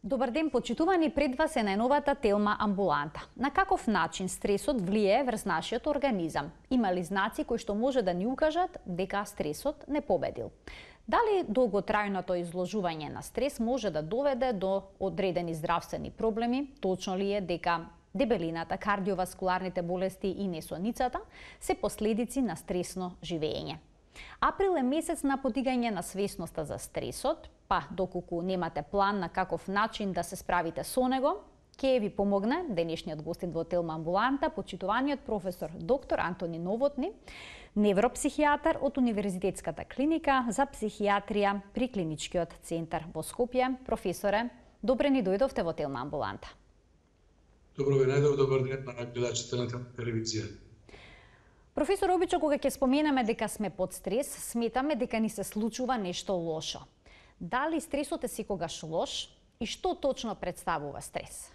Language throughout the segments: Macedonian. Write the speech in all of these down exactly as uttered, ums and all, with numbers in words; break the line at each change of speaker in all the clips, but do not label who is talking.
Добар ден, почитувани, пред вас е најновата Телма амбуланта. На каков начин стресот влијае врз нашиот организам? Има ли знаци кои што може да ни укажат дека стресот не победил? Дали долготрајното изложување на стрес може да доведе до одредени здравствени проблеми? Точно ли е дека дебелината, кардиоваскуларните болести и несоницата се последици на стресно живење? Април е месец на подигање на свесноста за стресот, па доколку немате план на каков начин да се справите со него, ќе ви помогне денешниот гостин во Телма амбуланта, почитуваниот професор доктор Антони Новотни, невропсихијатар од Универзитетската клиника за психијатрија при Клиничкиот центар во Скопје. Професоре, добре ни дојдовте во Телма амбуланта.
Добро ви најдов, добар ден на гледачите на телевизија.
Професор, обично кога ќе споменаме дека сме под стрес, сметаме дека ни се случува нешто лошо. Дали стресот е секогаш лош и што точно представува стрес?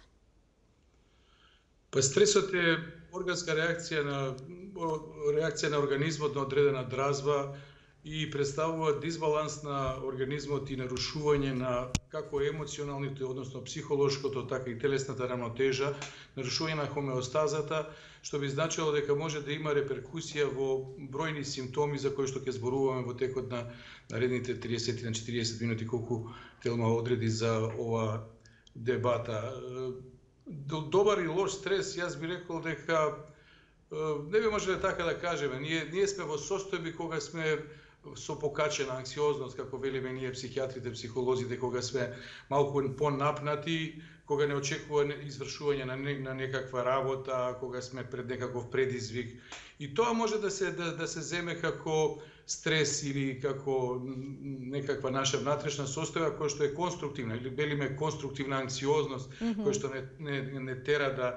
Па стресот е органска реакција на реакција на организмот на одредена дразба и представува дисбаланс на организмот и нарушување на како емоционалните, односно психолошкото, така и телесната рамнотежа, нарушување на хомеостазата, што би значило дека може да има реперкусија во бројни симптоми за кои што ќе зборуваме во текот на наредните триесет на четириесет минути колку Телма одреди за ова дебата. Добар и лош стрес, јас би рекол дека не би можеле така да кажеме. Ние, ние сме во состојби кога сме со покачена анксиозност, како велиме ние психијатрите, психолозите, кога сме малку понапнати, кога не очекува извршување на, не, на некаква работа, кога сме пред некаков предизвик. И тоа може да се да, да се земе како стрес или како некаква наша внатрешна состојба која што е конструктивна, или велиме конструктивна анксиозност, mm -hmm. која што не, не, не тера да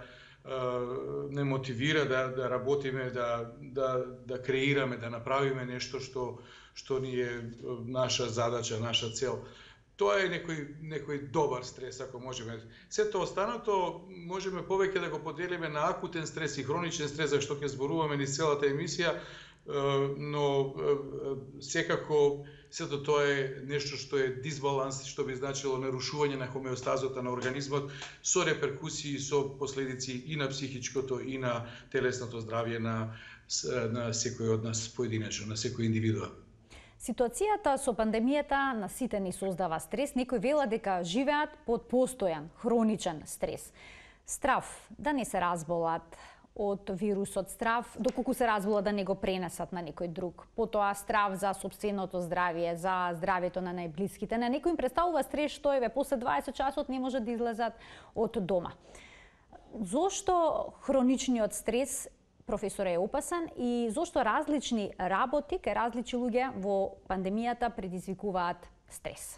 не мотивира да да работиме, да да да креираме, да направиме нешто што што ни е наша задача, наша цел. Тоа е некој некој добар стрес, ако можеме. Сето останато можеме повеќе да го поделиме на акутен стрес и хроничен стрес, за што ќе зборуваме низ целата емисија, но секако сето тоа е нешто што е дисбаланс, што би значило нарушување на хомеостазата на организмот со реперкусии, со последици и на психичкото и на телесното здравје на на секој од нас поединечно, на секој индивидуа.
Ситуацијата со пандемијата на сите ни создава стрес. Некои велат дека живеат под постојан хроничен стрес. Страв да не се разболат од вирусот, страв доколку се разбола да не го пренесат на некој друг. Потоа страв за сопственото здравје, за здравјето на најблиските. На некој им представува стрес што еве после дваесет часот не може да излезат од дома. Зошто хроничниот стрес, професор, е опасен и зошто различни работи кај различни луѓе во пандемијата предизвикуваат стрес?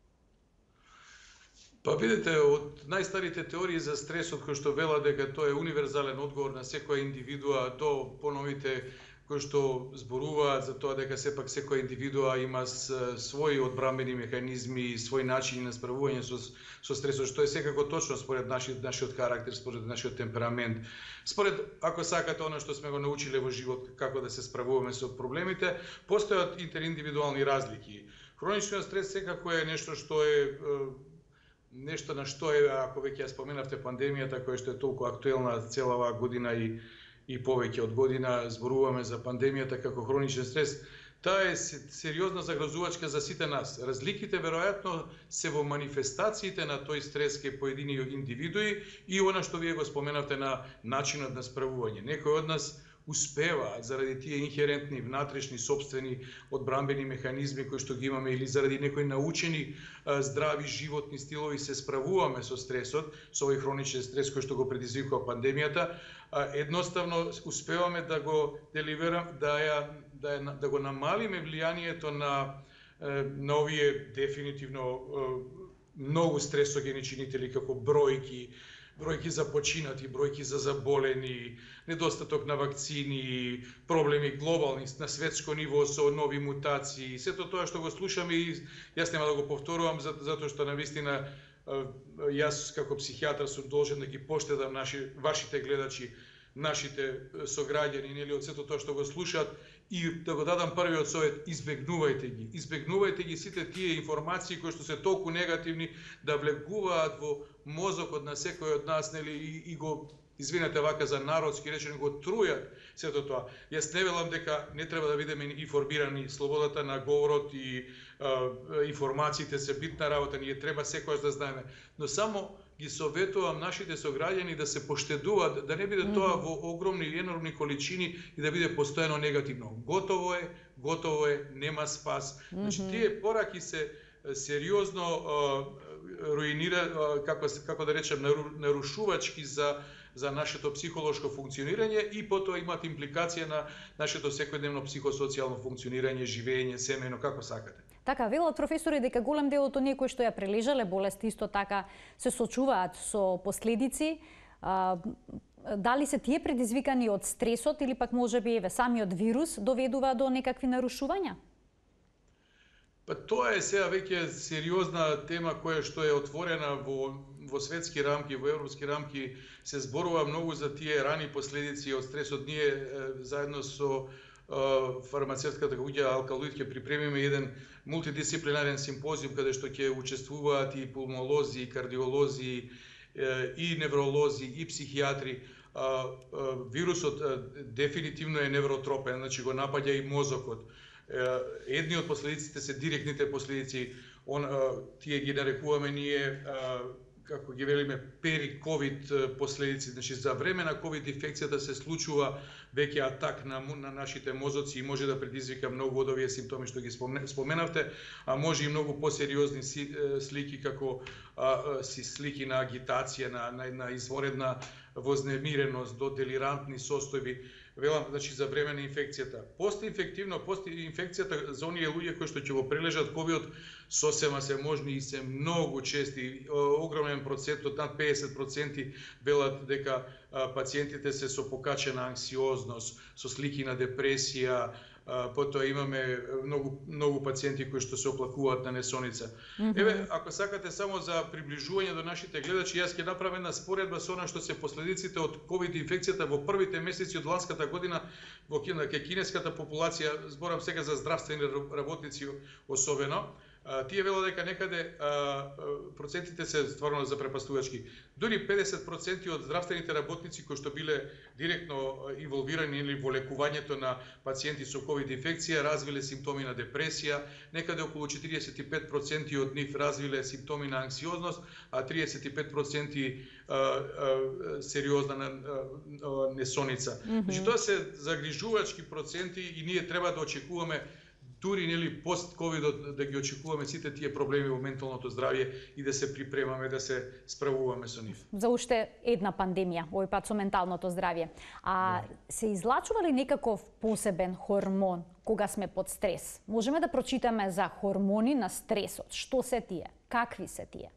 Па видите, од најстарите теории за стресот кои што велат дека тоа е универзален одговор на секоја индивидуа, до поновите кои што зборуваат за тоа дека сепак секоја индивидуа има своји одбранбени механизми, свој начин на справување со со стресот, што е секако точно според нашиот нашиот карактер, според нашиот темперамент, според, ако сакате, она што сме го научиле во живот како да се справуваме со проблемите. Постојат интериндивидуални разлики. Хроничниот стрес секако е нешто што е нешто на што е, ако веќе ја споменавте пандемијата, која што е толку актуелна цела оваа година и и повеќе од година зборуваме за пандемијата како хроничен стрес, таа е сериозна загрозувачка за сите нас. Разликите веројатно се во манифестациите на тој стрес кај поедини индивидуи и она што вие го споменавте на начинот на справување. Некој од нас успева заради тие инхерентни, внатрешни, собствени одбранбени механизми кои што ги имаме или заради некои научени а, здрави животни стилови се справуваме со стресот, со овој хроничен стрес кој што го предизвикува пандемијата, а, едноставно успеваме да го деливерам, да ја да, ја, да го намалиме влијанието на на овие дефинитивно многу стресогени чинители како бројки, бројки за починати, бројки за заболени, недостаток на вакцини, проблеми глобални на светско ниво со нови мутации. Сето тоа што го слушаме и јас нема да го повторувам затоа што навистина јас како психијатар сум должен да ги поштедам наши вашите гледачи, нашите сограѓани, нели, од сето тоа што го слушаат И да го дадам првиот совет, избегнувајте ги. Избегнувајте ги сите тие информации кои што се толку негативни да влегуваат во мозокот на секој од нас, нели, и, и го, извинете вака за народски речено, го трујат сето тоа. Јас не велам дека не треба да бидеме информирани, слободата на говорот и а, информациите се битна работа, ние треба секојаш да знаеме, но само ги советувам нашите сограѓани да се поштедуваат, да не биде тоа во огромни и енормни количини и да биде постојано негативно. Готово е, готово е, нема спас. Значи тие пораки се сериозно руинира, како како да речем, нарушувачки за за нашето психолошко функционирање и потоа имаат импликација на нашето секојдневно психосоцијално функционирање, живење, семејно, како сакате.
Така, велат професори дека голем дел од оние кои што ја прележале болест исто така се сочуваат со последици. А, дали се тие предизвикани од стресот или пак можеби еве самиот вирус доведува до некакви нарушувања?
Па тоа е сега веќе сериозна тема која што е отворена во во светски рамки, во европски рамки, се зборува многу за тие рани последици од стресот. Ние е, заедно со е, фармацевтката куќа Алкалоид ќе припремиме еден мултидисциплинарен симпозиум каде што ќе учествуваат и пулмолози, и кардиолози, е, и невролози, и психијатри. А, а, вирусот а, дефинитивно е невротропен, значи го напаѓа и мозокот. Едни од последиците се директните последици, он, а, тие ги нарекуваме ние, а, како ги велиме, пери-ковид последици. Значи, за време на ковид инфекцијата се случува веќе атак на, на нашите мозоци и може да предизвика многу од овие симптоми што ги споменавте, а може и многу посериозни слики како а, си слики на агитација, на, на, на изворедна вознемиреност, до делирантни состојби. Велам, значи, за време на инфекцијата. Постинфективно, постинфекцијата за оние луѓе кои што ќе го прележат ковидот, сосема се можни и се многу чести. Огромен процент, од над педесет проценти, велат дека пациентите се со покачена анксиозност, со слики на депресија. Потоа имаме многу многу пациенти кои што се оплакуваат на несоница. Mm-hmm. Еве, ако сакате само за приближување до нашите гледачи, јас ќе направам една споредба со она што се последиците од ковид инфекцијата во првите месеци од ланската година во кинеската популација, зборам сега за здравствени работници особено. А, тие велат дека некаде а, процентите се стварно запрепастувачки. Дури педесет проценти од здравствените работници кои што биле директно инволвирани или во лекувањето на пациенти со ковид инфекција развиле симптоми на депресија, некаде околу четириесет и пет проценти од нив развиле симптоми на анксиозност, а триесет и пет проценти а, а, сериозна а, а, несоница. Mm-hmm. Значи тоа се загрижувачки проценти и ние треба да очекуваме дури нели пост-ковидот да ги очекуваме сите тие проблеми во менталното здравје и да се припремаме да се справуваме со нив.
За уште една пандемија, овој пат со менталното здравје. А да. Се излачува ли некаков посебен хормон кога сме под стрес? Можеме да прочитаме за хормони на стресот. Што се тие? Какви се тие?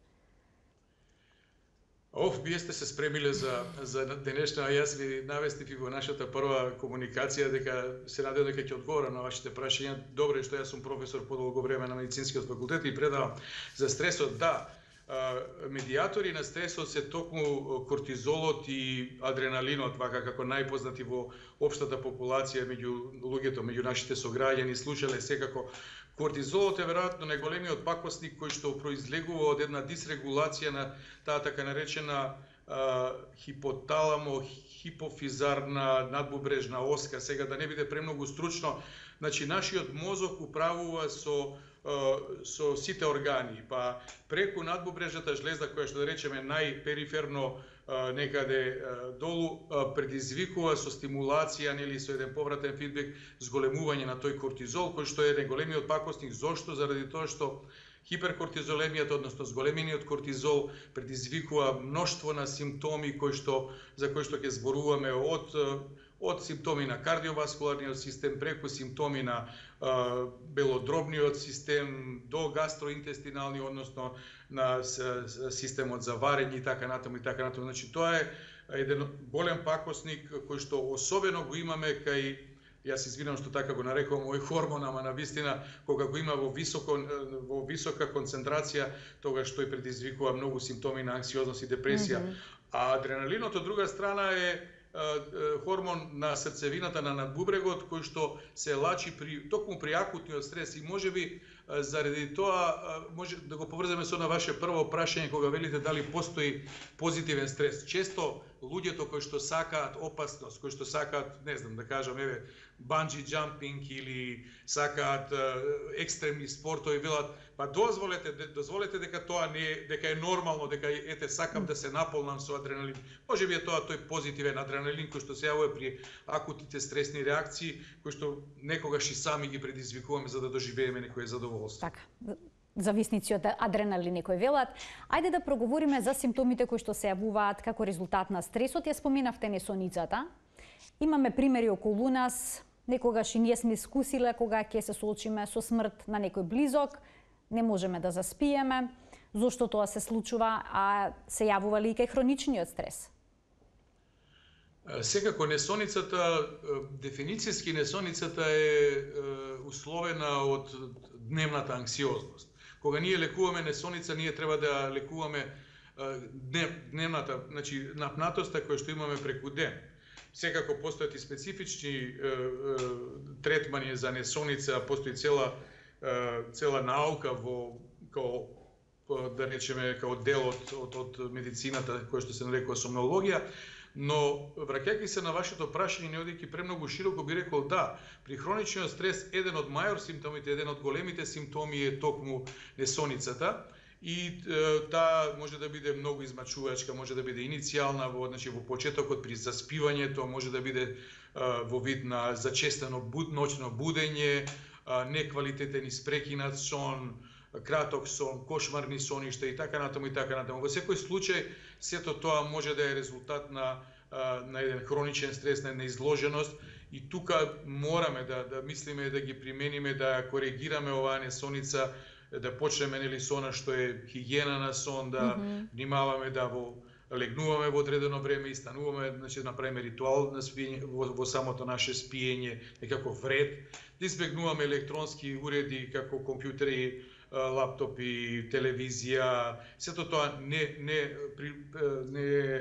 Оф, вие сте се спремиле за, за денешна, а јас ви навестив и во нашата прва комуникација дека се надевам дека ќе одговорам на вашите прашања. Добро е што јас сум професор по долго време на медицинскиот факултет и предавам за стресот. Да, медијатори на стресот се токму кортизолот и адреналинот, вака како најпознати во општата популација меѓу луѓето, меѓу нашите сограѓани, слушале секако. Кортизолот е веројатно најголемиот пакосник кој што произлегува од една дисрегулација на таа така наречена а, хипоталамо хипофизарна надбубрежна оска. Сега да не биде премногу стручно, значи нашиот мозок управува со со сите органи, па преку надбубрежната жлезда која што да речеме најпериферно некаде долу предизвикува со стимулација нели со еден повратен фидбек зголемување на тој кортизол кој што е најголемиот пакосник. Зошто? Заради тоа што хиперкортизолемијата, односно зголемениот кортизол предизвикува мноштво на симптоми кои што за кои што ќе зборуваме од од симптоми на кардиоваскуларниот систем, преку симптоми на а, белодробниот систем, до гастроинтестинални, односно на системот за варење и така натаму и така натаму. Значи тоа е еден голем пакосник кој што особено го имаме кај, јас извинам што така го нарекувам овој хормон, ама на вистина кога го има во високо во висока концентрација, тогаш тој предизвикува многу симптоми на анксиозност и депресија. Mm-hmm. А адреналинот од друга страна е хормон на срцевината на надбубрегот кој што се лачи при токму при акутниот стрес и можеби заради тоа може да го поврземе со на ваше прво прашање кога велите дали постои позитивен стрес. Често луѓето кои што сакаат опасност, кои што сакаат, не знам да кажам, еве банджи джампинг или сакаат екстремни спортови, велат па дозволете дозволете дека тоа не е, дека е нормално, дека ете сакам да се наполнам со адреналин. Можеби е тоа тој позитивен адреналин кој што се јавува при акутните стресни реакции, кои што некогаш и сами ги предизвикуваме за да доживееме некое задоволство.
Така. Зависници од адреналин кој велат. Ајде да проговориме за симптомите кои што се јавуваат како резултат на стресот. Ја споменавте несоницата. Имаме примери околу нас, некогаш и ние сме искусиле кога ќе се соочиме со смрт на некој близок, не можеме да заспиеме. Зошто тоа се случува, а се јавува ли и кај хроничниот стрес?
Секако несоницата, дефиницијски несоницата е условена од дневната анксиозност. Кога ние лекуваме несоница, ние треба да лекуваме дневната, значи напнатоста која што имаме преку ден. Секако постојат и специфични е, е, третмани за несоница, постои цела е, цела наука во као да речеме као дел од, од, од медицината која што се нарекува сомнологија, но враќајќи се на вашето прашање, не одејќи премногу широко, би рекол да, при хроничниот стрес еден од мајор симптомите, еден од големите симптоми е токму несоницата. И е, таа може да биде многу измачувачка, може да биде иницијална во, значи, во почетокот при заспивањето, може да биде е, во вид на зачестено буд, ноќно будење, е, неквалитетен испрекинат сон, краток сон, кошмарни соништа и така натаму и така натаму. Во секој случај сето тоа може да е резултат на на еден хроничен стрес, на една изложеност и тука мораме да да мислиме да ги примениме, да коригираме оваа несоница, да почнеме нели со она што е хигиена на сон, да mm -hmm. внимаваме да во легнуваме во одредено време и стануваме, значи да направиме ритуал на спиење во, во самото наше спиење, некако вред, да избегнуваме електронски уреди како компјутери, лаптопи, телевизија, сето тоа не не не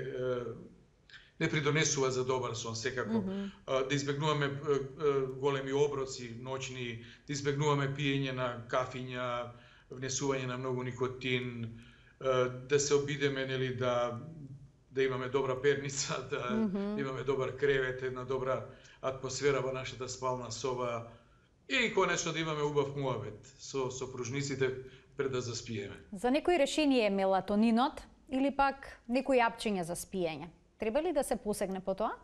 не придонесува за добар сон, секако. Mm -hmm. Да избегнуваме големи оброци ноќни, да избегнуваме пиење на кафиња, внесување на многу никотин, да се обидеме нели да да имаме добра перница, да mm -hmm. имаме добар кревет, една добра атмосфера во нашата спална соба и конечно да имаме убав муабет со сопружниците пред да заспиеме.
За некој решение е мелатонинот или пак некој јапчење за спиење? Треба ли да се посегне по тоа?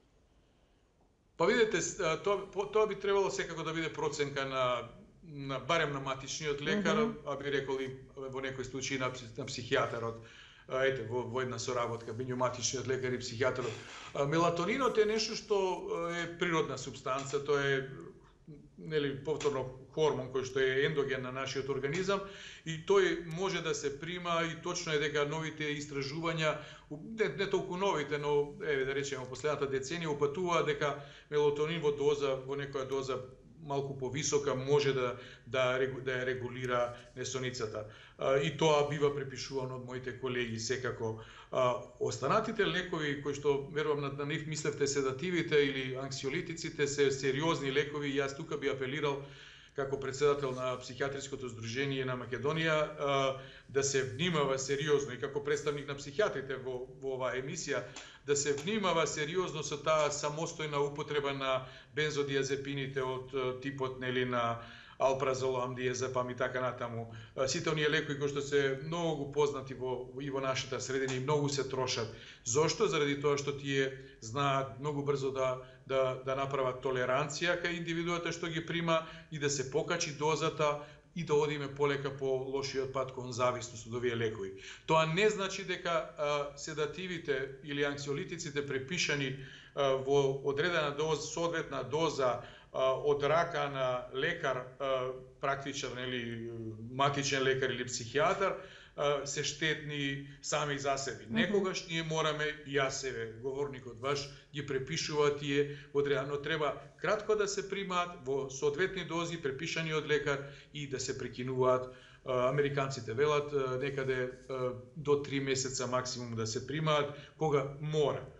Па видете, тоа, тоа би требало секако да биде проценка на, на барем на матичниот лекар, mm -hmm. а би рекол и во некој случај на, на психијатарот. Ете, во, во една соработка меѓу матичниот лекар и психијатарот. Мелатонинот е нешто што е природна супстанца, тоа е нели повторно хормон кој што е ендоген на нашиот организам и тој може да се прима и точно е дека новите истражувања, не, не толку новите, но еве да речеме последната деценија упатуваат дека мелатонин во доза, во некоја доза малку повисока може да да да ја регулира несоницата. И тоа бива препишувано од моите колеги секако. Останатите лекови кои што верувам на, на нив мислевте седативите или анксиолитиците се сериозни лекови и јас тука би апелирал како председател на психијатриското здружение на Македонија да се внимава сериозно и како представник на психијатрите во, во оваа емисија да се внимава сериозно со таа самостојна употреба на бензодиазепините од типот нели на алпразол, амдиазепам и така натаму. Сите оние лекови кои што се многу познати во и во нашата средина и многу се трошат. Зошто? Заради тоа што тие знаат многу брзо да да да направат толеранција кај индивидуата што ги прима и да се покачи дозата и да одиме полека по лошиот пат кон зависност од овие лекови. Тоа не значи дека а, седативите или анксиолитиците препишани а, во одредена доза, соодветна доза а, од рака на лекар, а, практичар или матичен лекар или психијатар, се штетни сами за себе. Некогаш ние мораме, јас себе, говорникот ваш, ги препишува тие одредено. Треба кратко да се примаат во соодветни дози, препишани од лекар и да се прекинуваат. Американците велат некаде до три месеца максимум да се примаат, кога мора.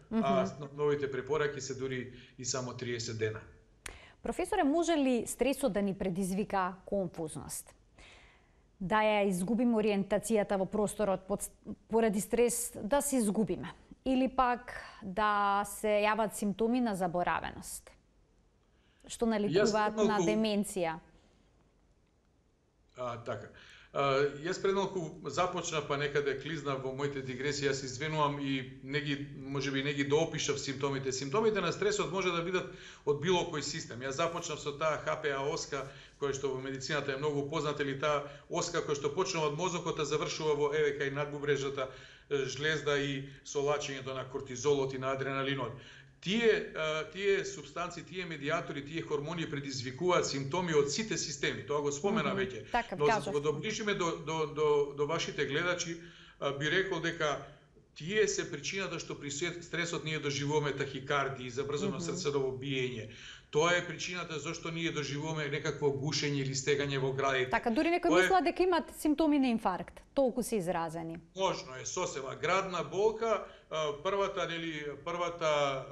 mm-hmm. а новите препораки се дури и само триесет дена.
Професоре, може ли стресот да ни предизвика конфузност? Да ја изгубиме ориентацијата во просторот поради стрес, да се изгубиме? Или пак да се јават симптоми на заборавеност, што наликуваат малку... на деменција?
А, така. А, јас пред малку започна, па некаде клизна во моите дигресии, јас извинувам и не ги, може би не ги доопишав симптомите. Симптомите на стресот може да бидат од било кој систем. Јас започнав со таа Х П А оска, која што во медицината е многу позната, или таа оска која што почнува од мозокот, а завршува во еве кај надбубрежната жлезда и со лачењето на кортизолот и на адреналинот. Тие, тие субстанции, тие медиатори, тие хормони предизвикуваат симптоми од сите системи. Тоа го спомена веќе.
Mm-hmm.
Но за да го доближиме до, до, до, до вашите гледачи, би рекол дека тие се причината што при стресот ние доживуваме тахикардии, забрзано mm-hmm. срцедово биење. Тоа е причината зашто ние доживуваме некакво гушење или стегање во градите.
Така, дури некои
Тоа
мислат дека имат симптоми на инфаркт. Толку се изразени.
Можно е, сосема. Градна болка, првата, нели, првата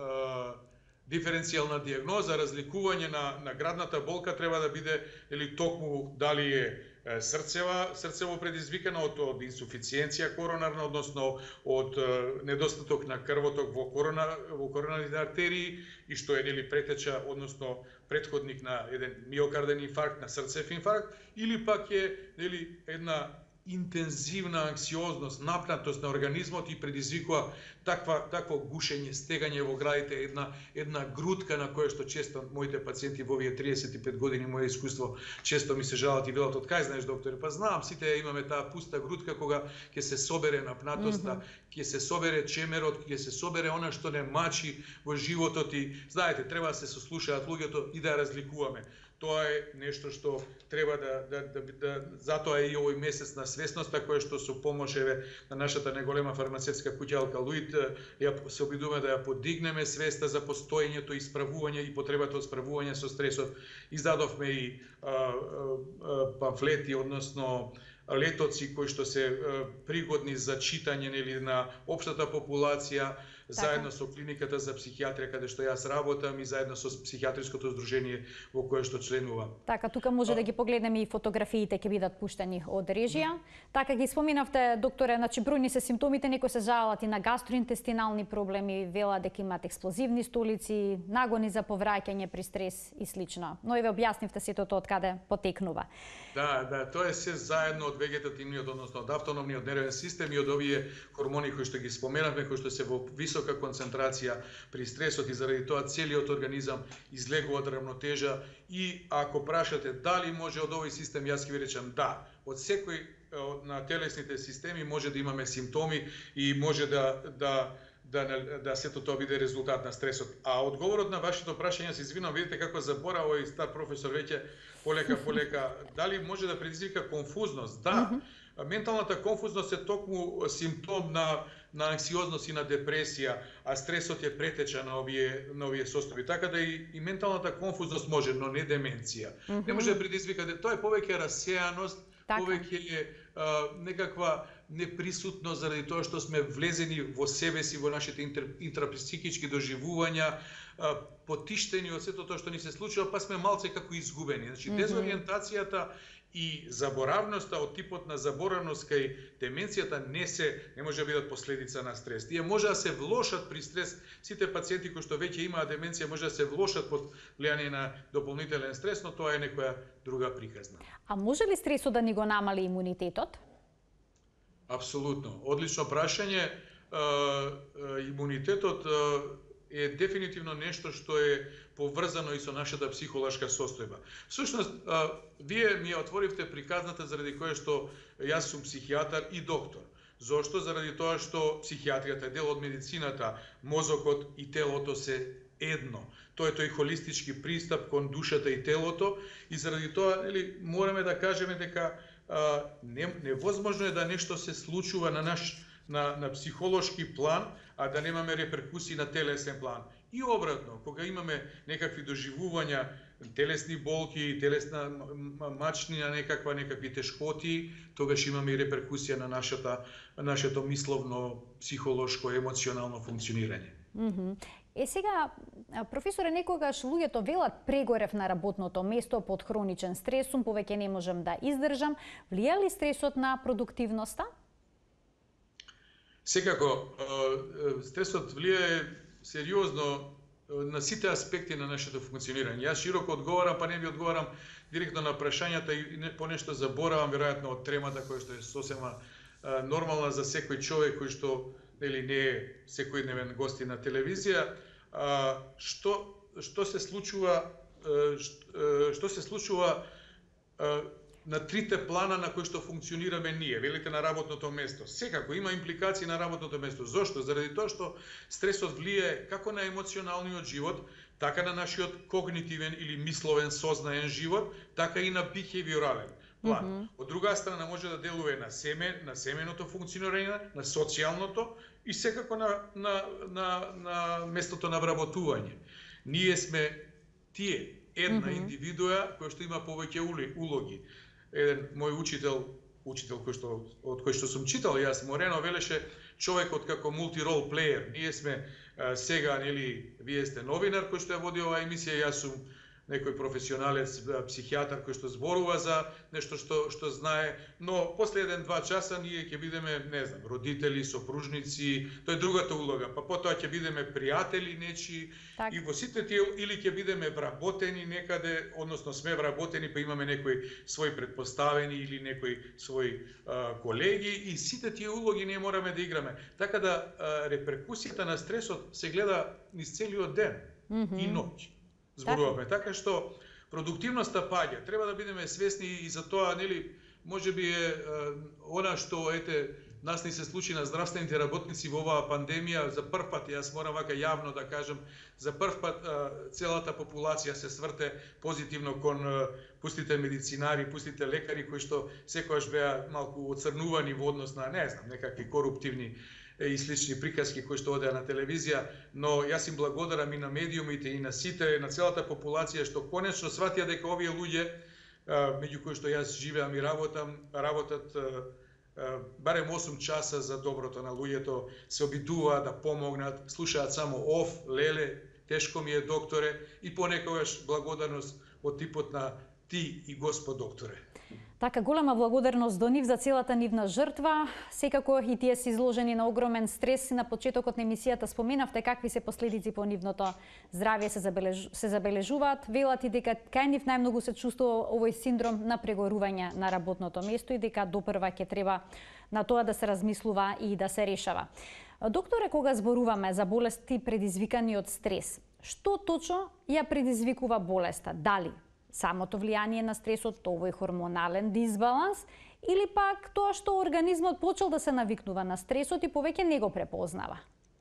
диференцијална диагноза, разликување на, на градната болка треба да биде или токму дали е срцева, срцево предизвикана од, од инсуфициенција коронарна, односно од недостаток на крвоток во корона, во коронарните артерии и што е нели претеча, односно претходник на еден миокарден инфаркт, на срцев инфаркт, или пак е нели една интензивна анксиозност, напнатост на организмот и предизвикува таква такво гушење, стегање во градите, една една грудка на која што често моите пациенти во овие триесет и пет години моје искуство често ми се жалат и велат: од кај знаеш, докторе? Па знам, сите имаме таа пуста грудка кога ќе се собере напнатоста, ќе се собере чемерот, ќе се собере она што не мачи во животот и знаете, треба да се сослушаат луѓето и да разликуваме. Тоа е нешто што треба да, да, да, да затоа е и овој месец на свесноста, која што со помош еве на нашата неголема фармацевтска куќа Алкалоид ја се обидуваме да ја подигнеме свеста за постоењето и исправување и потребата од исправување со стресот. Издадовме и а, а, памфлети, односно летоци кои што се а, пригодни за читање нели на општата популација, заедно со клиниката за психијатрија каде што јас работам и заедно со психијатриското здружение во кое што членувам.
Така, тука може а... да ги погледнеме и фотографиите ќе бидат пуштени од режија. Така ги споминавте, докторе, значи бројни се симптомите, некои се жалат и на гастроинтестинални проблеми, велат дека имат експлозивни столици, нагони за повраќање при стрес и слично. Но и ве објаснивте сето тоа од каде потекнува.
Да, да, тоа е се заедно од вегетативниот, односно од автономниот нервен систем и од овие хормони кои што ги споменавме, кои што се во висока концентрација при стресот и заради тоа целиот организам излегува од равнотежа. И ако прашате дали може од овој систем, јас ќе ви речам да. Од секој на телесните системи може да имаме симптоми и може да да да да сето тоа биде резултат на стресот. А одговорот на вашето прашање, се извинувам, видите како забора овој стар професор веќе полека полека, дали може да предизвика конфузност? Да. Менталната конфузност е токму симптом на на анксиозност и на депресија, а стресот е претеча на овие на овие состојби. Така да и, и менталната конфузност може, но не деменција. Mm -hmm. Не може да предизвика, тоа е повеќе расеаност, така. Повеќе е а, некаква неприсутност заради тоа што сме влезени во себе си, во нашите интрапсихички доживувања, а, потиштени од сето тоа што ни се случува, па сме малце како изгубени. Значи, mm -hmm. дезориентацијата и заборавноста од типот на заборавност кај деменцијата не се не може да бидат последица на стрес. Тие може да се влошат при стрес. Сите пациенти кои што веќе имаат деменција може да се влошат под влијание на дополнителен стрес, но тоа е некоја друга приказна.
А може ли стресот да ни го намали имунитетот?
Апсолутно. Одлично прашање. Имунитетот е дефинитивно нешто што е поврзано и со нашата психолошка состојба. Всушност, вие ми ја отворивте приказната заради која што јас сум психијатар и доктор. Зошто? Заради тоа што психијатријата е дел од медицината, мозокот и телото се едно. Тоа е тој холистички пристап кон душата и телото и заради тоа, нели, мораме да кажеме дека а, не, невозможно е да нешто се случува на наш на на психолошки план, а да немаме реперкусии на телесен план. И обратно, кога имаме некакви доживувања, телесни болки, телесна мачнина, некаква некакви тешкоти, тогаш имаме и реперкусија на нашата нашето мисловно, психолошко, емоционално функционирање.
Mm -hmm. Е сега, професоре, некогаш луѓето велат прегорев на работното место под хроничен стрес, сум повеќе не можам да издржам. Влија ли стресот на продуктивноста?
Секако, стресот влијае сериозно на сите аспекти на нашето функционирање. Јас широко одговарам, па не ви одговарам директно на прашањата и понешто заборавам, веројатно од тремата која што е сосема нормална за секој човек кој што или не е секојдневен гости на телевизија. Што што се случува што се случува на трите плана на кои што функционираме ние, велите на работното место. Секако има импликации на работното место. Зошто? Заради тоа што стресот влијае како на емоционалниот живот, така на нашиот когнитивен или мисловен сознаен живот, така и на бихевиорален план. Mm -hmm. Од друга страна може да делува на семе, на семеното функционирање, на социјалното и секако на на на на местото на вработување. Ние сме тие една mm -hmm. индивидуа која што има повеќе улоги. Еден мој учител, учител кој што од кој што сум читал, јас Морено велеше човекот како мултирол плеер. Ние сме а, сега, нели, вие сте новинар кој што ја води оваа емисија, јас сум некој професионалец, психијатар кој што зборува за нешто што што знае, но после еден-два часа ние ќе бидеме, не знам, родители, сопружници, тоа е другата улога, па потоа ќе бидеме пријатели нечи так. И во сите тие или ќе бидеме вработени некаде, односно сме вработени, па имаме некои своји предпоставени или некои своји а, колеги и сите тие улоги ние мораме да играме. Така да а, реперкусијата на стресот се гледа низ целиот ден mm -hmm. и ноќ. Зборуваме, така што продуктивноста паѓа. Треба да бидеме свесни и за тоа, нели, можеби е она што ете нас ни се случи на здравствените работници во оваа пандемија за прв пат, јас морам вака јавно да кажам, за прв пат целата популација се сврте позитивно кон пустите медицинари, пустите лекари кои што секогаш беа малку оцрнувани во однос на, не знам, некакви коруптивни и слични приказки кои што одеа на телевизија, но јас им благодарам и на медиумите и на сите, на целата популација што конечно сватија дека овие луѓе, меѓу кои што јас живеам и работам, работат барем осум часа за доброто на луѓето, се обидуваат да помогнат, слушаат само оф, леле, тешко ми е докторе и понекогаш благодарност од типот на ти и Господ докторе.
Така, голема благодарност до нив за целата нивна жртва. Секако и тие се изложени на огромен стрес. На почетокот на емисијата споменавте какви се последици по нивното здравје се, забележ... се забележуваат. Велат и дека кај нив најмногу се чувствува овој синдром на прегорување на работното место и дека допрва ќе треба на тоа да се размислува и да се решава. Докторе, кога зборуваме за болести предизвикани од стрес, што точно ја предизвикува болеста? Дали самото влијание на стресот, овој хормонален дисбаланс, или пак тоа што организмот почел да се навикнува на стресот и повеќе не го препознава?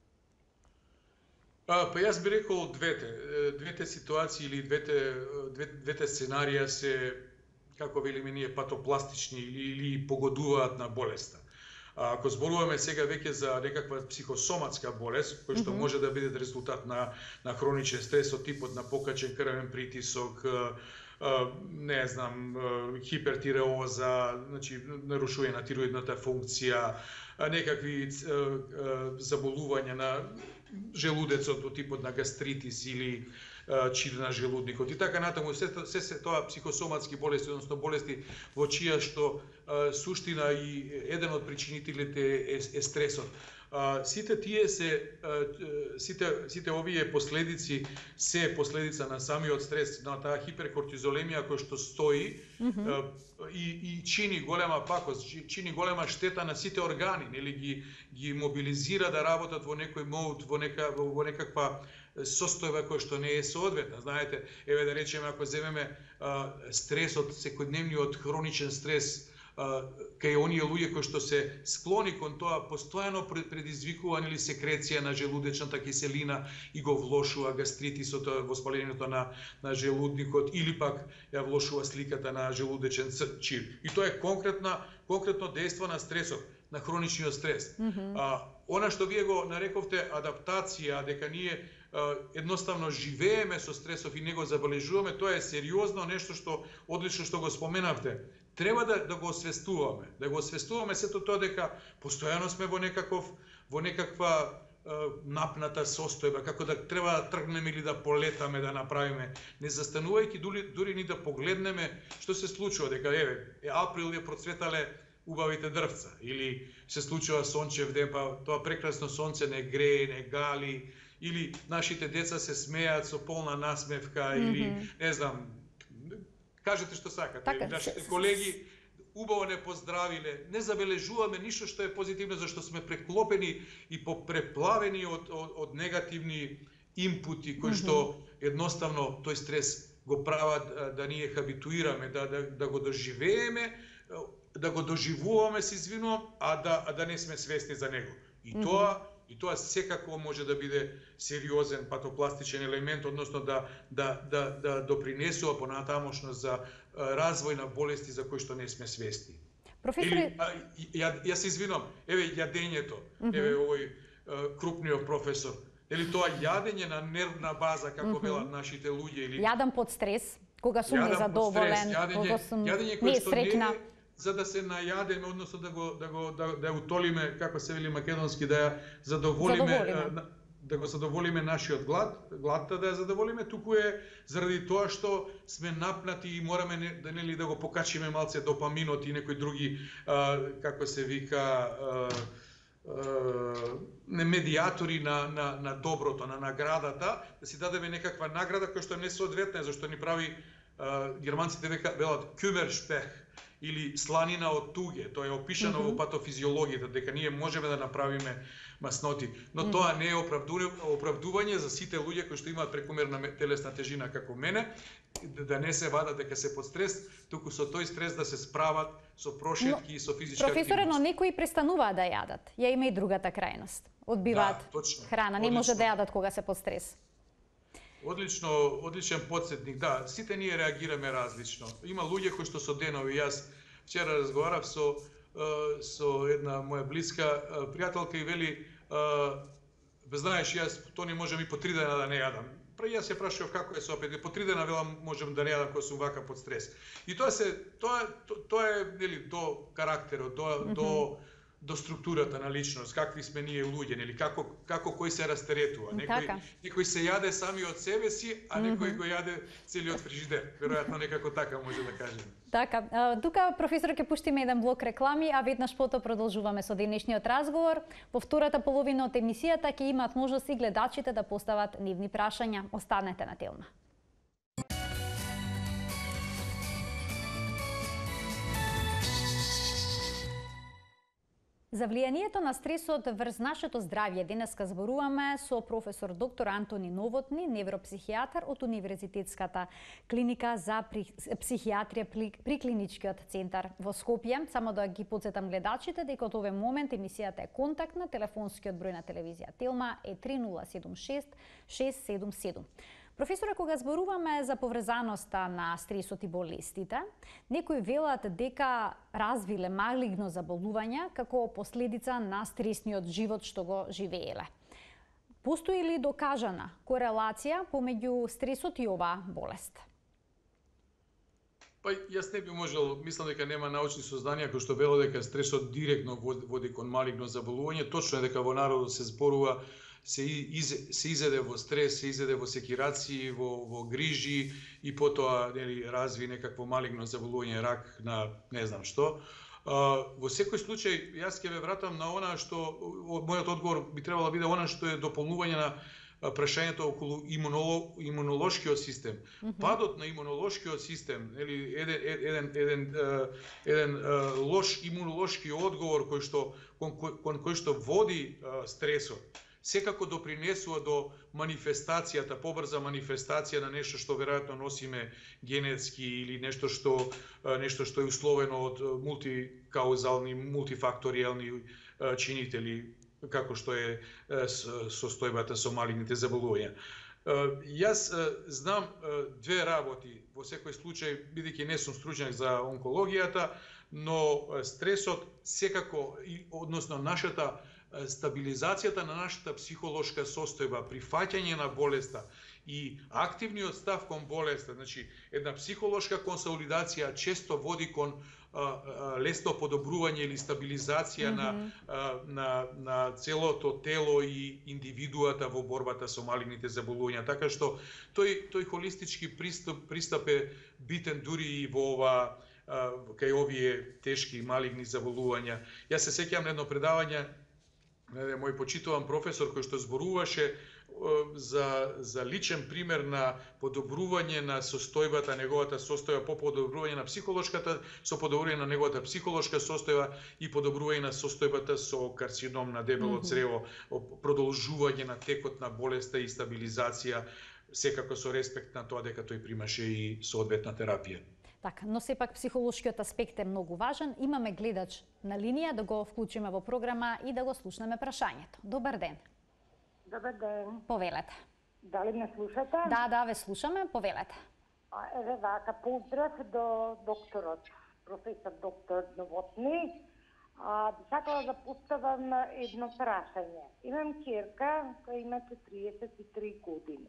А, па јас би рекол двете. Двете ситуации или двете, двете сценарија се, како велиме ние, патопластични или, или погодуваат на болеста. А, ако зборуваме сега веќе за некаква психосоматска болест, кој што mm -hmm. може да биде резултат на, на хроничен стрес од типот на покачен крвен притисок, Uh, не знам, uh, хипертиреоза, значи нарушување на тироидната функција, uh, некакви uh, uh, заболувања на желудецот од типот на гастритис или uh, чир на желудникот и така натаму, се, се, се тоа психосоматски болести, односно болести во чија што uh, суштина и еден од причинителите е, е стресот. Uh, сите тие се uh, сите сите овие последици се последица на самиот стрес, на таа хиперкортизолемија која што стои mm -hmm. uh, и и чини голема пакост, чини голема штета на сите органи, нели ги ги мобилизира да работат во некој мод, во нека во некаква состојба која што не е соодветна. Знаете, еве да речеме ако земеме uh, стресот, секојдневниот хроничен стрес, кај оние луѓе кои што се склони кон тоа, постојано предизвикува нели секреција на желудечната киселина и го влошува гастритисот, воспалението на на желудникот или пак ја влошува сликата на желудечен чир. И тоа е конкретна конкретно дејство на стресот, на хроничниот стрес. Mm -hmm. А она што вие го нарековте адаптација, дека ние а, едноставно живееме со стресов и не го забележуваме, тоа е сериозно нешто што одлично што го споменавте. Треба да, да го освестуваме, да го освестуваме сето тоа дека постојано сме во некаков во некаква напната состојба, како да треба да тргнеме или да полетаме, да направиме, не застанувајќи дури, дури ни да погледнеме што се случува, дека еве, е април е процветале убавите дрвца, или се случува сончев ден, па тоа прекрасно сонце не грее, не гали, или нашите деца се смеат со полна насмевка, mm-hmm. или не знам, кажете што сакате, така, нашите колеги убаво не поздравиле, не забележуваме ништо што е позитивно, зашто сме преклопени и попреплавени од, од, од негативни импути, кои што едноставно тој стрес го прават да ние хабитуираме, да, да, да го доживееме, да го доживуваме, се извинувам, а да, а да не сме свесни за него. И тоа И тоа секако може да биде сериозен патопластичен елемент, односно да, да, да, да допринесува понатамошно за развој на болести за кои што не сме свесни.
Професор...
Или, а, ја, ја се извинувам, еве јадењето, mm -hmm. еве овој а, крупниот професор, или тоа јадење на нервна база, како mm -hmm. велат нашите луѓе, или
јадам под стрес, кога сум незадоволен, кога сум несреќна,
за да се најадеме, односно да го да го да, да утолиме, како се вели македонски, да ја задоволиме, задоволиме. да го задоволиме нашиот глад, гладта да ја задоволиме, туку е заради тоа што сме напнати и мораме не, да нели да го покачиме малце допаминот и некои други а, како се вика а, а, не медиатори на, на, на доброто, на наградата, да си дадеме некаква награда која што не соодветна, зашто ни прави а, германците велат кюмершпех, или сланина од туге, тоа е опишано mm -hmm. во патофизиологијата, дека ние можеме да направиме масноти, но mm -hmm. тоа не е оправдување за сите луѓе кои што имаат прекомерна телесна тежина како мене, да не се вадат дека се под стрес, туку со тој стрес да се справат со прошетки но, и со физичка активност.
Професоре, но некои престануваат да јадат. Ја има и другата крајност. Одбиваат да, храна, не може да јадат кога се под стрес.
Одлично, одличен подсетник, да, сите ние реагираме различно. Има луѓе кои што со денови, јас вчера разговарав со со една моја блиска пријателка и вели, бе знаеш, јас то не можам и по три дена да не јадам. Пре јас ја прашував како е со опет, по три дена велам можам да не јадам кога сум вака под стрес. И тоа се тоа тоа е нели до карактерот, до mm -hmm. до до структурата на личност, какви сме ние луѓе, нели како како кој се растеретува. Некој така. Некој се јаде сами од себе си, а некој mm -hmm. го јаде целиот фрижидер. Веројатно некако така може да кажеме.
Така, тука професор ќе пуштиме еден блок реклами, а веднаш потоа продолжуваме со денешниот разговор. По втората половина од емисијата ќе имаат можност и гледачите да постават нивни прашања. Останете на Телма. За влијанието на стресот врз нашето здравје денеска зборуваме со професор доктор Антони Новотни, невропсихијатар од Универзитетската клиника за психијатрија при Клиничкиот центар во Скопје. Само да ги потсетам гледачите дека од овој момент емисијата е контактна, телефонскиот број на телевизија Телма е три нула седум шест шест седум седум. Професоре, кога зборуваме за поврзаноста на стресот и болестите, некои велат дека развиле малигно заболување како последица на стресниот живот што го живееле. Постои ли докажана корелација помеѓу стресот и оваа болест?
Па јас не би можел, мислам дека нема научни сознанија кои што велат дека стресот директно води кон малигно заболување. Точно е дека во народот се зборува се из, се изеде во стрес, се изеде во секирација, во во грижи и потоа нели разви некакво малигно заболување, рак на не знам што. Uh, во секој случај јас ќе ве вратам на она што мојот одговор би требало да биде она што е дополнување на прашањето околу имуноло, имунолошкиот систем. Mm -hmm. Падот на имунолошкиот систем, нели еден еден еден еден, еден лош имунолошки одговор кој што кон, кон кој што води uh, стресот, секако допринесува до манифестацијата, побрза манифестација на нешто што веројатно носиме генетски или нешто што нешто што е условено од мултикаузални, мултифакторијални чинители, како што е состојбата со малигните заболувања. Јас знам две работи, во секој случај, бидејќи не сум стручњак за онкологијата, но стресот секако, односно нашата стабилизацијата на нашата психолошка состојба, прифаќање на болеста И активниот став кон болеста, значи една психолошка консолидација често води кон а, а, лесно подобрување или стабилизација mm -hmm. на, на, на целото тело и индивидуата во борбата со малигните заболувања. Така што тој, тој холистички пристап, пристап е битен дури и во ова кај овие тешки малигни заболувања. Јас се сеќавам на едно предавање, мој почитуван професор кој што зборуваше за, за личен пример на подобрување на состојбата, неговата состојба по подобрување на психолошката, со подобрување на неговата психолошка состојба и подобрување на состојбата со карцином на дебело црево, продолжување на текот на болеста и стабилизација, секако со респект на тоа дека тој примаше и соодветна терапија.
Така, но сепак психолошкиот аспект е многу важен. Имаме гледач на линија, да го вклучиме во програма и да го слушнеме прашањето. Добар ден.
Добар ден.
Повелете.
Дали ме слушате?
Да, да, ве слушаме. Повелете.
Еве вака, поздрав до докторот, професор доктор Новотни. А, би сакала да поставам едно прашање. Имам ќерка која има четириесет и три години.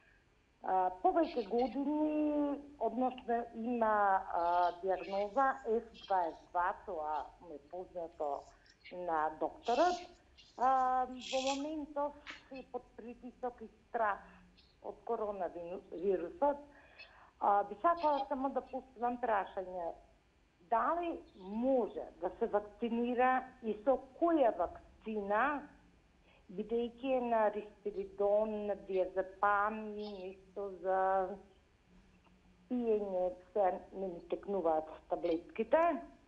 Повеќе години, односно има а, диагноза Еф дваесет и два, тоа ме познато на докторот. А, во моментов е под притисок и страх од коронавирусот. А, би сакала само да поставам прашање. Дали може да се вакцинира и со која вакцина, бидејќи е на рисперидон, на диазепам и нешто за пиење, се не ми текнуваат таблетките.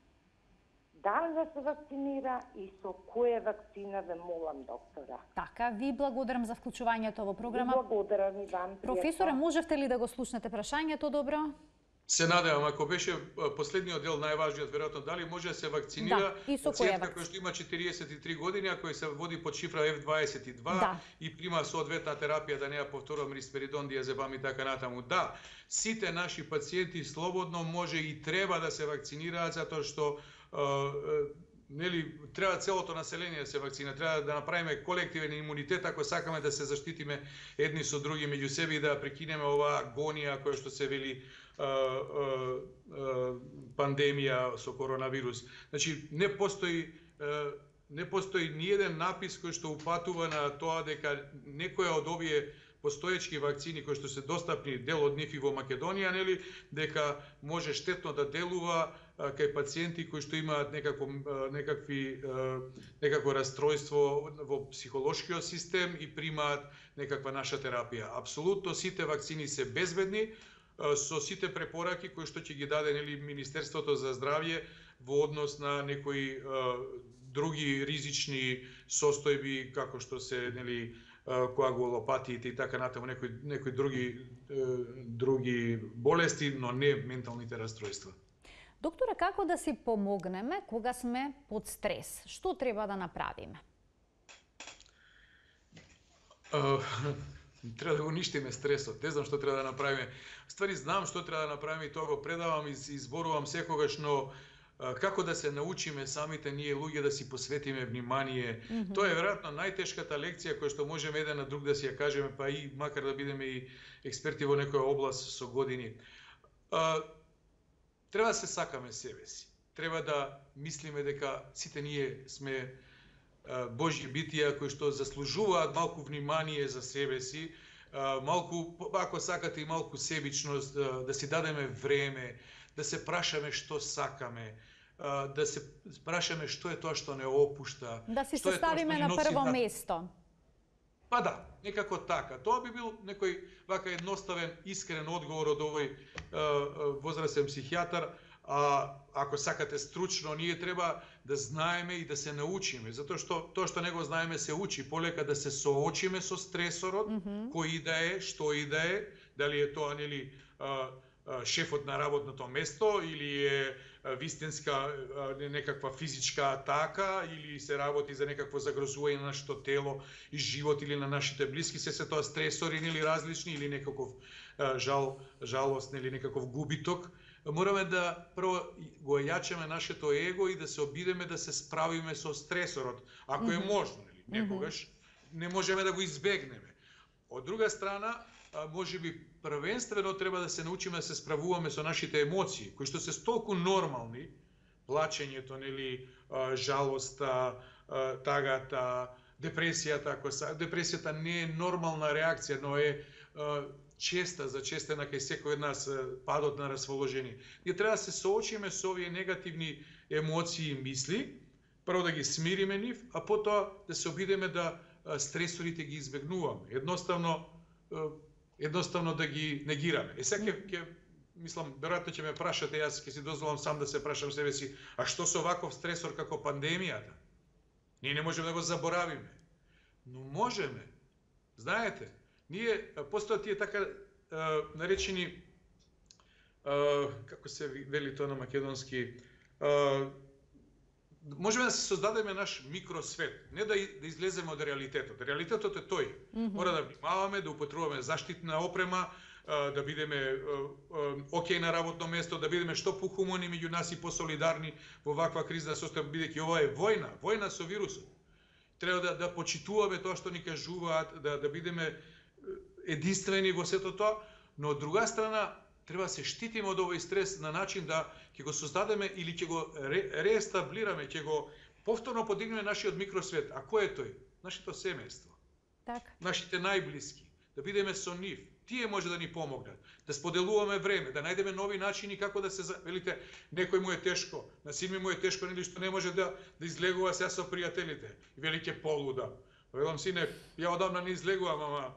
Дали да се вакцинира и со која вакцина, ве молам, доктора?
Така, ви благодарам за вклучувањето во програма.
Ви благодарам и вам.
Професоре, можевте ли да го слушнете прашањето добро?
Се надевам, ако беше последниот дел најважниот, веројатно, дали може да се вакцинира
да,
пациентка која што има четириесет и три години, а кој се води под шифра Еф дваесет и два да. И прима соодветна терапија, да не ја повторувам, рисперидон, диазепам и така натаму. Да, сите наши пациенти слободно може и треба да се вакцинираат, затоа што нели треба целото население да се вакцинира, треба да направиме колективен имунитет ако сакаме да се заштитиме едни со други меѓу себе и да прекинеме оваа агонија која што се вели а, а, а, пандемија со коронавирус. Значи не постои а, не постои ниеден напис кој што упатува на тоа дека некоја од овие постоечки вакцини кои што се достапни, дел од нив и во Македонија, нели, дека може штетно да делува а, кај пациенти кои што имаат некако некакви а, некакво расстройство во психолошкиот систем и примаат некаква наша терапија. Апсолутно сите вакцини се безбедни а, со сите препораки кои што ќе ги даде, нели, Министерството за здравје во однос на некои а, други ризични состојби како што се, нели, коагулопатиите и така натаму, некои некои други други болести, но не менталните расстройства.
Доктора, како да си помогнеме кога сме под стрес? Што треба да направиме?
Uh, треба да го уништиме стресот. Не знам што треба да направиме. Ствари знам што треба да направиме и тоа го предавам и изборувам секогаш, но како да се научиме самите ние луѓе да си посветиме внимание. Mm -hmm. Тоа е веројатно најтешката лекција која што можеме еден на друг да си ја кажеме, па и макар да бидеме и експерти во некоја област со години. А, треба да се сакаме себе си. Треба да мислиме дека сите ние сме а, Божји битија кои што заслужуваат малку внимание за себе си, а, малку, ако сакате, и малку себичност, да, да си дадеме време, да се прашаме што сакаме, да се прашаме што е тоа што не опушта.
Да си се ставиме на прво на... место.
Па да, некако така. Тоа би бил некој вака едноставен, искрен одговор од овој uh, возрастен психијатар. А ако сакате стручно, ние треба да знаеме и да се научиме, затоа што тоа што не го знаеме се учи. Полека да се соочиме со стресорот, mm -hmm. кој и да е, што и да е, дали е тоа, нели, uh, шефот на работното место или е вистинска некаква физичка атака или се работи за некакво загрозување на нашето тело и живот или на нашите блиски, се се тоа стресори или различни или некаков жал, жалост или некаков губиток. Мораме да прво го јачаме нашето его и да се обидеме да се справиме со стресорот, ако е можно, нели? Некогаш не можеме да го избегнеме. Од друга страна, може би првенствено треба да се научиме да се справуваме со нашите емоции, кои што се толку нормални, плачењето, нели, жалоста, тагата, депресијата, ако са, депресијата не е нормална реакција, но е честа, зачестена кај секој од нас падот на расположение. Ние треба да се соочиме со овие негативни емоции и мисли, прво да ги смириме нив, а потоа да се обидеме да стресорите ги избегнуваме. Едноставно, едноставно да ги негираме. Е сега ќе, мислам, веројатно ќе ме прашате, јас ќе си дозволам сам да се прашам себе си, а што со ваков стресор како пандемијата? Ние не можеме да го заборавиме. Но можеме. Знаете, ние постојат тие така а, наречени, а, како се вели тоа на македонски, а, можеме да се создадеме наш микросвет, не да, да излеземе од реалитетот. Реалитетот е тој. Mm-hmm. Мора да внимаваме, да употребуваме заштитна опрема, да бидеме окей на работно место, да бидеме што похумани меѓу нас и посолидарни во ваква кризна состојба, бидејќи ова е војна, војна со вирусот. Треба да, да почитуваме тоа што ни кажуваат, да, да бидеме единствени во сето тоа, но од друга страна треба да се штитиме од овој стрес на начин да ќе го создадеме или ќе го ре, реестаблираме, ќе го повторно подигнеме нашиот микросвет. А кој е тој? Нашето семејство.
Так.
Нашите најблиски. Да бидеме со нив. Тие може да ни помогнат. Да споделуваме време, да најдеме нови начини како да се, велите, некој му е тешко, на син му е тешко, нели што не може да да излегува сега со пријателите. И вели ќе полуда. Велам, сине, ја одамна не излегувам, ама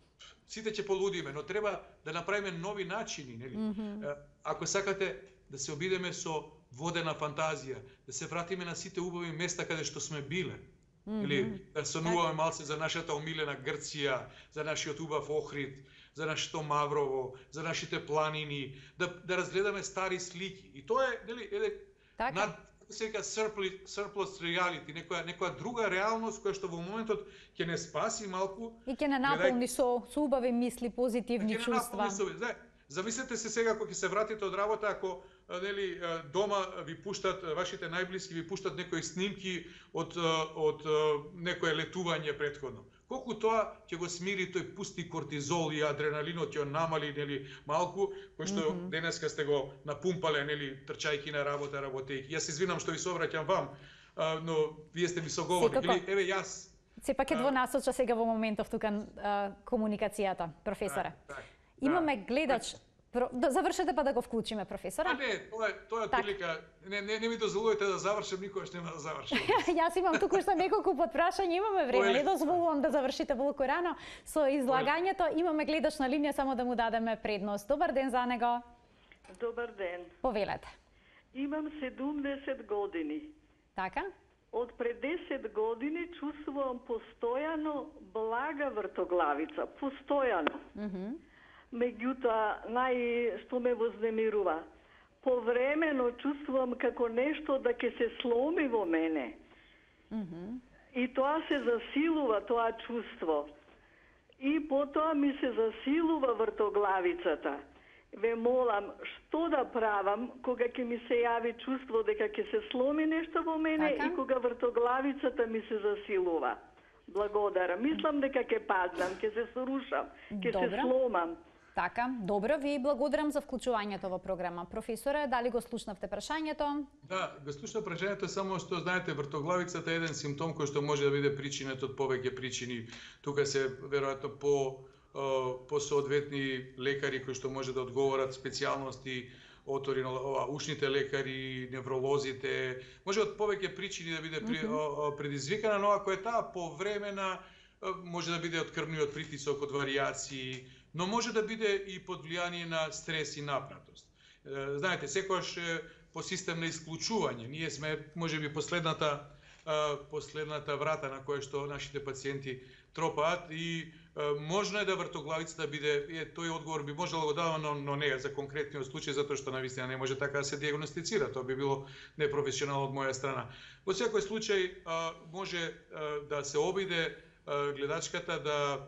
сите ќе полудиме, но треба да направиме нови начини, нели? Mm-hmm. Ако сакате да се обидеме со водена фантазија, да се вратиме на сите убави места каде што сме биле. Mm-hmm. Или да сонуваме малце за нашата омилена Грција, за нашиот убав Охрид, за нашето Маврово, за нашите планини, да, да разгледаме стари слики. И тоа е, нели, е над сега surplus reality, некоја некоја друга реалност која што во моментот ќе не спаси малку
и ќе не наполни со со убави мисли, позитивни чувства.
Замислете се сега кога ќе се вратите од работа, ако нели дома ви пуштат, вашите најблиски ви пуштат некои снимки од од некое летување претходно. Колку тоа ќе го смири тој пусти кортизол и адреналинот ќе намали, нели, малку, кој што mm-hmm. денеска сте го напумпале, нели, трчајки на работа, работејки. Јас извинам што ви се обраќам вам, а, но вие сте ми соговорник. Или еве јас.
Сепак е двонасоча сега во моментов тука а, комуникацијата, професоре. Так, так, имаме да, гледач. Про... Завршете па да го вклучиме, професора.
А не, тоа е тоа е прилика. Не, не, не ми дозволувате да завршам, никогаш нема да завршам.
Јас имам туку што неколку подпрашања, имаме време, не дозволувам да завршите волку рано со излагањето. Имаме гледач на линија, само да му дадеме предност. Добар ден за него.
Добар ден.
Повелете.
Имам седумдесет години.
Така?
Од пред десет години чувствувам постојано блага вртоглавица, постојано.
Мхм.
Меѓутоа, нај што ме вознемирува, повремено чувствувам како нешто да ќе се сломи во мене.
Mm-hmm.
И тоа се засилува, тоа чувство. И потоа ми се засилува вртоглавицата. Ве молам, што да правам кога ќе ми се јави чувство дека ќе се сломи нешто во мене така? И кога вртоглавицата ми се засилува. Благодарам. Мислам дека ќе паднам, ќе се срушам, ќе се сломам.
Така, добро, ви благодарам за вклучувањето во програма. Професоре, дали го слушнавте прашањето?
Да, го слушнав прашањето, само што знаете, вртоглавицата е еден симптом кој што може да биде причинет од повеќе причини. Тука се веројатно по по соодветни лекари кои што може да одговорат специјалности, оторино, ушните лекари, невролозите, може од повеќе причини да биде mm-hmm. предизвикана, но ако е таа повремена, може да биде од крвниот притисок, од варијации, но може да биде и под влијание на стрес и напнатост. Знаете, секогаш по систем на исклучување, ние сме можеби последната последната врата на која што нашите пациенти тропаат и можно е да вртоглавицата биде, е, тој одговор би можело да го дава, но, но не за конкретниот случај, затоа што навистина не може така да се диагностицира, тоа би било непрофесионално од моја страна. Во секој случај може да се обиде гледачката да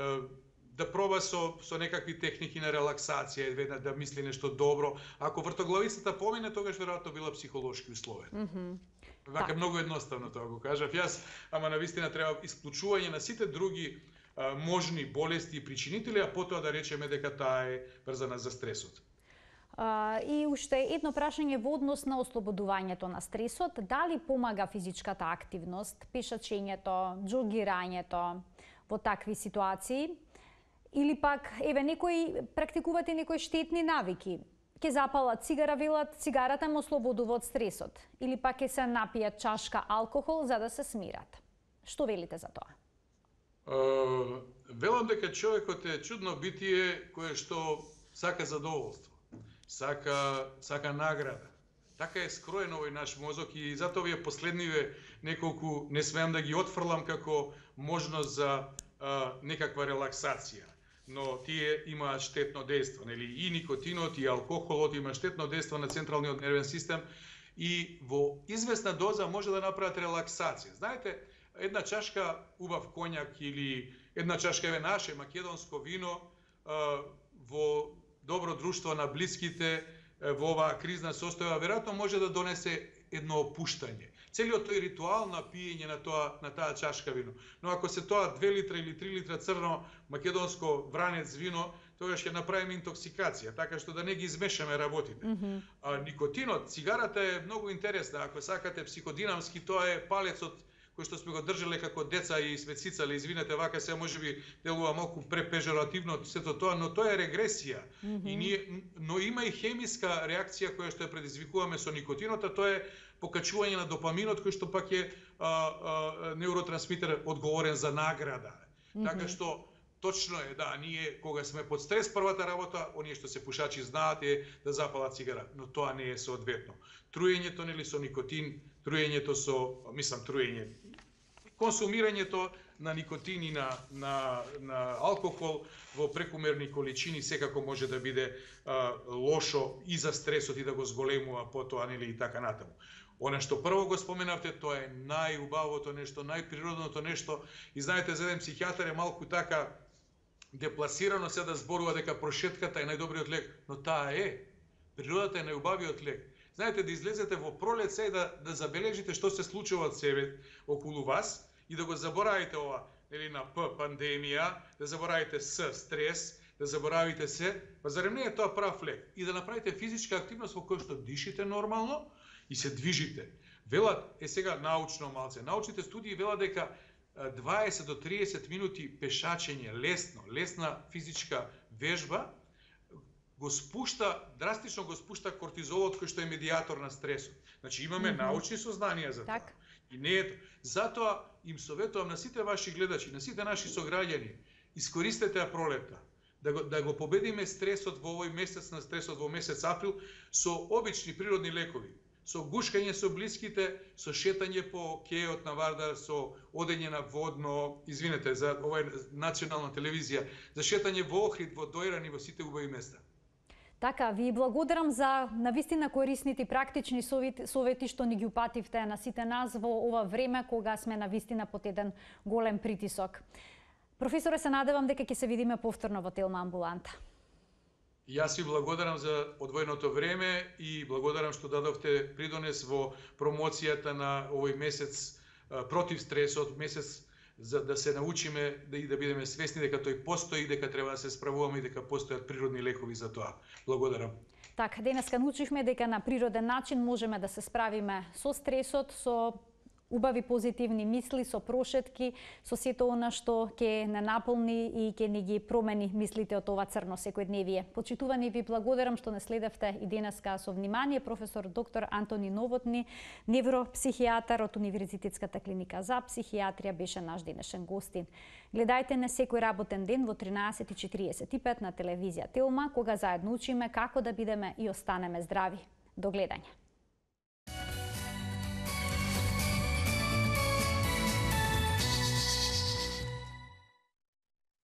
да проба со со некакви техники на релаксација, веднаш да мисли нешто добро. Ако вртоглавицата помине, тогаш веројатно била психолошки условен.
Mm-hmm.
Вака многу едноставно тоа го кажав јас, ама навистина треба исклучување на сите други можни болести и причинители, а потоа да речеме дека таа е врзана за стресот.
Uh, и уште едно прашање во однос на ослободувањето на стресот. Дали помага физичката активност, пешачењето, џогирањето во такви ситуации? Или пак, еве, некои практикувате некои штетни навики? Ке запалат цигара, велат, цигарата ме ослободува од стресот. Или пак ке се напијат чашка алкохол за да се смират. Што велите за тоа?
Uh, велам дека човекот е чудно битие кое што сака задоволство. Сака, сака награда. Така е скроен овој наш мозок и затоа овие последниве неколку не смеам да ги отфрлам како можност за а, некаква релаксација. Но тие имаат штетно дејство, нели? И никотинот и алкохолот има штетно дејство на централниот нервен систем и во известна доза може да направат релаксација. Знаете, една чашка убав коњак или една чашка еве наше македонско вино а, во добро друштво на блиските во оваа кризна состојба веројатно може да донесе едно опуштање. Целиот тој ритуал на пиење на тоа на таа чашка вино. Но ако се тоа две литра или три литра црно македонско вранец вино, тогаш ќе направиме интоксикација, така што да не ги измешаме работите. Mm -hmm. А никотинот, цигарата е многу интересна, ако сакате психодинамски, тоа е палецот кој што сме го држале како деца и сме цицале, извинете, вака се можеби делува малку препежоративно сето тоа, но тоа е регресија. Mm -hmm. И ние, но има и хемиска реакција која што ја предизвикуваме со никотинот, а тоа е покачување на допаминот кој што пак е а, а, неуротрансмитер одговорен за награда. Mm -hmm. Така што точно е, да, ние кога сме под стрес, првата работа, оние што се пушачи знаат е да запалат цигара, но тоа не е соодветно. Труењето нели со никотин, труењето со, мислам труење, консумирањето на никотин и на, на, на алкохол во прекумерни количини секако може да биде а, лошо и за стресот и да го зголемува потоа нели и така натаму. Она што прво го споменавте, тоа е најубавото нешто, најприродното нешто и знаете, за еден психијатар е малку така депласирано се да зборува дека прошетката е најдобриот лек, но таа е. Природата е најубавиот лек. Знаете, да излезете во пролет се и да, да забележите што се случува од себе околу вас и да го заборавите ова, нели на П, пандемија, да заборавите С, стрес, да заборавите се, па зарем не е тоа прав лек? И да направите физичка активност во која што дишите нормално и се движите. Велат, е сега научно малце, научните студии велат дека дваесет до триесет минути пешачење, лесно, лесна физичка вежба, го спушта, драстично го спушта кортизолот кој што е медијатор на стресот. Значи имаме mm -hmm. научни сознанија за тоа. Так. И не е, затоа им советувам на сите ваши гледачи, на сите наши сограѓани, искористете ја пролета, да го, да го победиме стресот во овој месец на стресот во месец април со обични природни лекови. Со гушкање со блиските, со шетање по кејот на Вардар, со одење на водно, извинете, за ова национална телевизија, за шетање во Охрид, во Дојран и во сите убави места.
Така, ви благодарам за навистина корисните и практични совети, совети што ни ги упативте на сите нас во ова време кога сме навистина под еден голем притисок. Професоре, се надевам дека ќе се видиме повторно во Телма амбуланта.
Јас ви благодарам за одвоеното време и благодарам што дадовте придонес во промоцијата на овој месец против стресот, месец за да се научиме да и да бидеме свесни дека тој постои, дека треба да се справуваме и дека постојат природни лекови за тоа. Благодарам.
Така, денеска научивме дека на природен начин можеме да се справиме со стресот, со убави позитивни мисли, со прошетки, со сето она што ќе не наполни и ќе ни ги промени мислите од ова црно секојдневие. Почитувани, ви благодарам што не следевте и денеска со внимание. Професор доктор Антони Новотни, невропсихијатар од Универзитетската клиника за психијатрија, беше наш денешен гостин. Гледајте не секој работен ден во тринаесет и четириесет и пет на телевизија Телма, кога заедно учиме како да бидеме и останеме здрави. До гледање.